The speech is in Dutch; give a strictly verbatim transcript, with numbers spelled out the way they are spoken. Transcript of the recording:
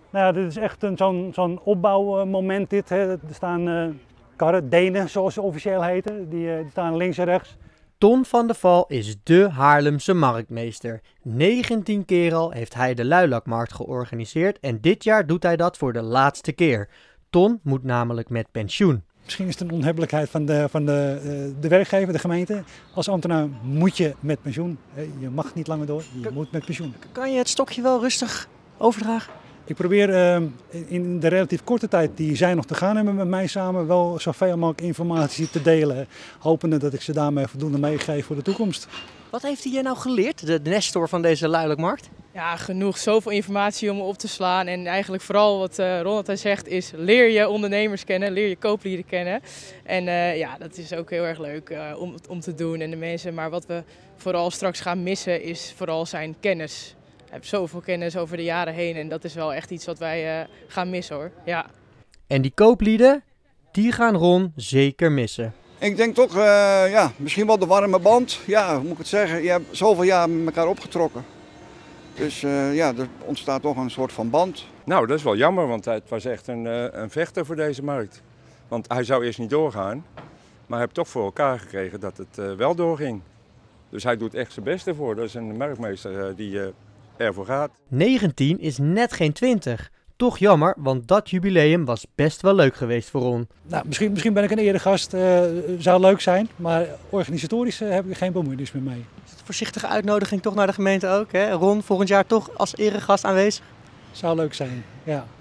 Nou ja, dit is echt een, zo'n, zo'n opbouwmoment dit. Hè. Er staan uh, karren, Denen zoals ze officieel heten, die, uh, die staan links en rechts. Ton van de Val is dé Haarlemse marktmeester. negentien keer al heeft hij de luilakmarkt georganiseerd en dit jaar doet hij dat voor de laatste keer. Ton moet namelijk met pensioen. Misschien is het een onhebbelijkheid van de, van de, de werkgever, de gemeente. Als ambtenaar moet je met pensioen. Je mag niet langer door, je moet met pensioen. Kan je het stokje wel rustig overdragen? Ik probeer uh, in de relatief korte tijd die zij nog te gaan hebben met mij samen wel zoveel mogelijk informatie te delen. Hopende dat ik ze daarmee voldoende meegeef voor de toekomst. Wat heeft hij je nou geleerd, de nestor van deze luilakmarkt? Ja, genoeg. Zoveel informatie om op te slaan. En eigenlijk vooral wat uh, Ron altijd zegt is leer je ondernemers kennen, leer je kooplieden kennen. En uh, ja, dat is ook heel erg leuk uh, om, om te doen en de mensen. Maar wat we vooral straks gaan missen is vooral zijn kennis. Hij heeft zoveel kennis over de jaren heen en dat is wel echt iets wat wij uh, gaan missen hoor. Ja. En die kooplieden, die gaan Ron zeker missen. Ik denk toch, uh, ja, misschien wel de warme band. Ja, hoe moet ik het zeggen? Je hebt zoveel jaar met elkaar opgetrokken. Dus uh, ja, er ontstaat toch een soort van band. Nou, dat is wel jammer, want het was echt een, uh, een vechter voor deze markt. Want hij zou eerst niet doorgaan, maar hij heeft toch voor elkaar gekregen dat het uh, wel doorging. Dus hij doet echt zijn best ervoor. Dat is een marktmeester uh, die uh, ervoor gaat. negentien is net geen twintig. Toch jammer, want dat jubileum was best wel leuk geweest voor Ron. Nou, misschien, misschien ben ik een eregast, uh, zou leuk zijn, maar organisatorisch uh, heb ik geen bemoeienis meer mee. Is het een voorzichtige uitnodiging toch naar de gemeente ook? Hè? Ron volgend jaar toch als eregast aanwezig? Zou leuk zijn, ja.